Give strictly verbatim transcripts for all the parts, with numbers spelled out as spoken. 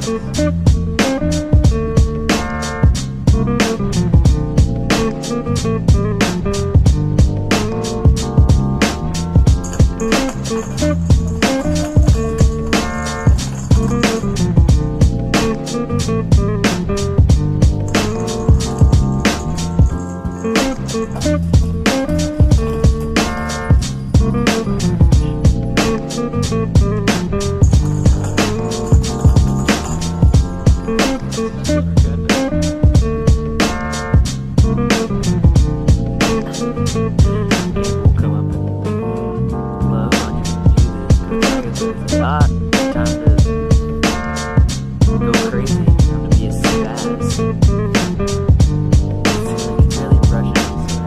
Ah, time to go crazy. Time to be a spaz. It's really Russian,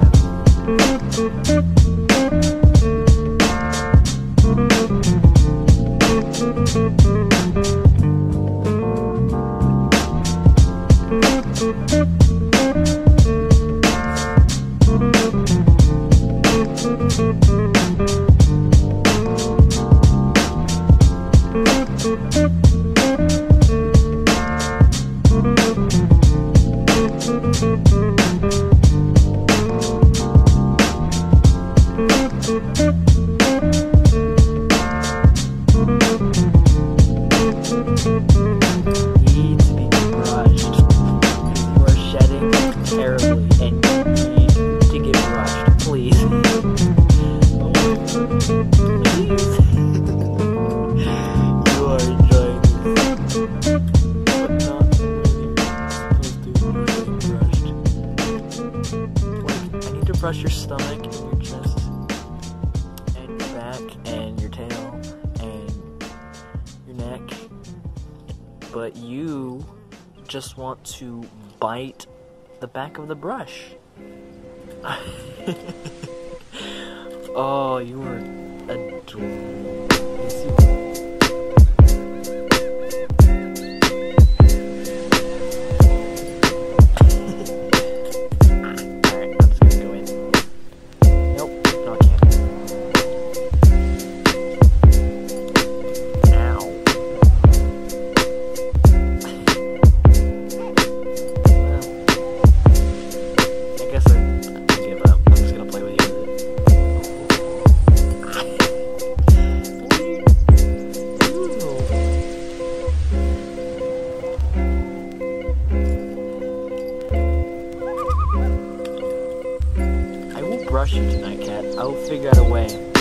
need to be brushed because you are shedding terribly and you need to get brushed, please. Oh, please. You are enjoying this, but not really supposed to enjoy being brushed. Like, I need to brush your stomach and your chest and your back and your tail and your neck, but you just want to bite the back of the brush. Oh, you are adorable. Alright, I'm just gonna go in. Nope, no I can't. Ow. I guess I, I give up. I'm just gonna play with you. I will brush you tonight, cat. I will figure out a way.